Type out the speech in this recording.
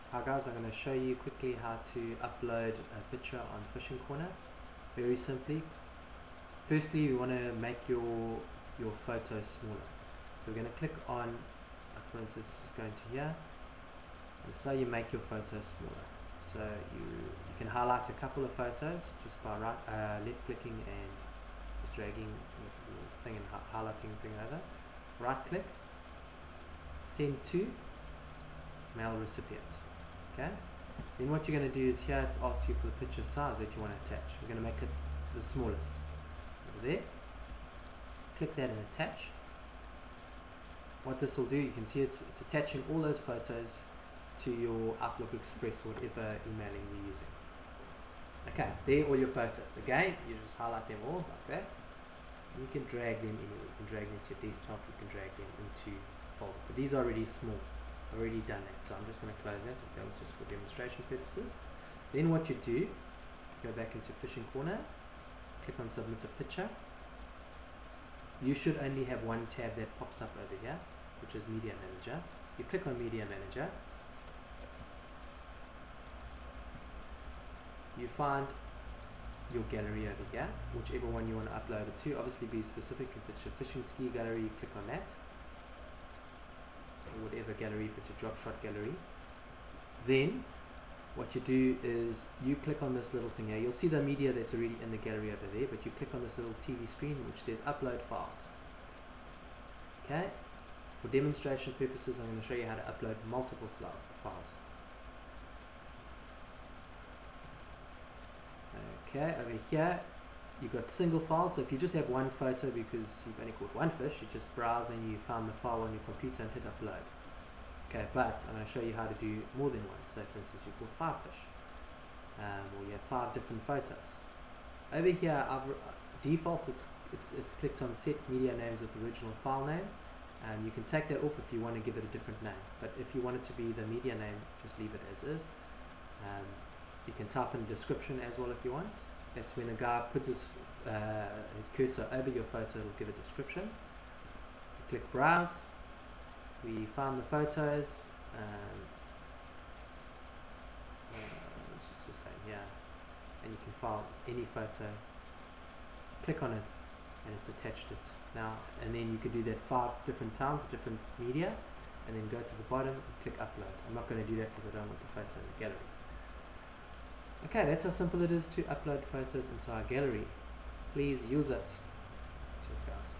Hi guys, I'm going to show you quickly how to upload a picture on Fishing Corner. Very simply. Firstly, you want to make your photo smaller. So we're going to click on, for instance, just go into here. And so you make your photo smaller. So you can highlight a couple of photos just by left clicking and just dragging the thing and highlighting the thing over. Right click, send to, mail recipient. Okay. Then what you're going to do is here it asks you for the picture size that you want to attach. We're going to make it the smallest. Over there. Click that and attach. What this will do, you can see it's attaching all those photos to your Outlook Express or whatever emailing you're using. Okay, there are all your photos. Again, you just highlight them all like that. You can drag them anywhere. You can drag them to your desktop, you can drag them into a folder. But these are already small. I've already done that, so I'm just going to close that. That was just for demonstration purposes. Then what you do, go back into Fishing Corner, click on Submit a Picture. You should only have one tab that pops up over here, which is Media Manager. You click on Media Manager. You find your gallery over here, whichever one you want to upload it to. Obviously be specific. If it's your fishing ski gallery, you click on that. Or whatever gallery, if it's a drop shot gallery. Then what you do is you click on this little thing here. You'll see the media that's already in the gallery over there, but you click on this little TV screen which says upload files. Okay, for demonstration purposes I'm going to show you how to upload multiple files. Okay, over here you've got single files. So if you just have one photo because you've only caught one fish, you just browse and you found the file on your computer and hit upload. Okay, but I'm going to show you how to do more than one. So for instance, you caught 5 fish, or you have 5 different photos. Over here, default it's clicked on set media names with original file name, and you can take that off if you want to give it a different name. But if you want it to be the media name, just leave it as is. You can type in a description as well if you want. That's when a guy puts his cursor over your photo, it'll give a description. You click browse. We found the photos. Let's just say here, and you can file any photo. Click on it, and it's attached it now. And then you can do that 5 different times, different media, and then go to the bottom and click upload. I'm not going to do that because I don't want the photo in the gallery. Okay, that's how simple it is to upload photos into our gallery. Please use it. Cheers, guys.